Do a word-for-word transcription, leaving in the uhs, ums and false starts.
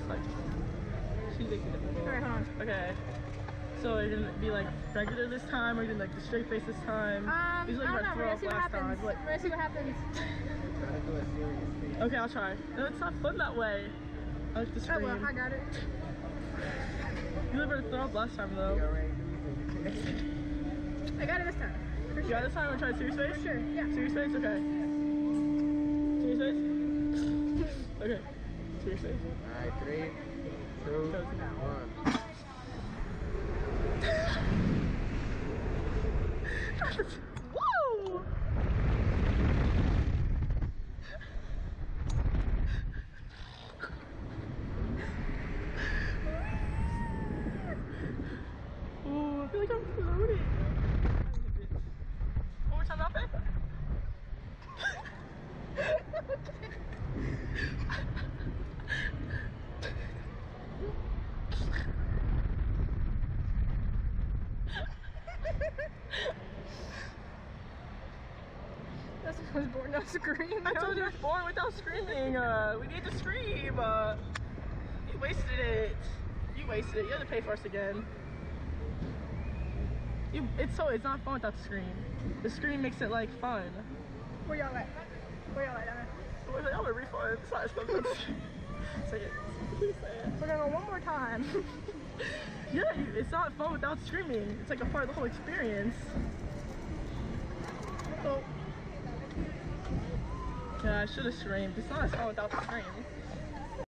like. She's like. Alright, hold on. Okay. So are you gonna be like regular this time, or are you gonna like the straight face this time? Um, Usually I don't know. throw We're gonna up see what last happens. time. Like, We're gonna see what happens. Try to do a serious face. okay, I'll try. No, it's not fun that way. I like the Oh scream. well, I got it. You never throw up last time though. You already do I got it this time. For You sure. got this time? We'll try serious face? For sure, yeah. Serious face? Okay. Serious face? Okay. Serious face. Alright, three, two, Go. one. Whoa! Ooh, I feel like I'm floating. One more time, Alfie. That's I was born not scream. I told you I was born without screaming. Uh, we need to scream. Uh, you wasted it. You wasted it. You have to pay for us again. You, it's so it's not fun without the scream. The scream makes it like fun. Where y'all at? Where y'all at? Donna? We're like, I'm a refund. It's not as fun. Say it. Please say it. We're gonna go one more time. Yeah, you- it's not fun without screaming. It's like a part of the whole experience. Oh. Yeah, I should have screamed. It's not as fun without the scream.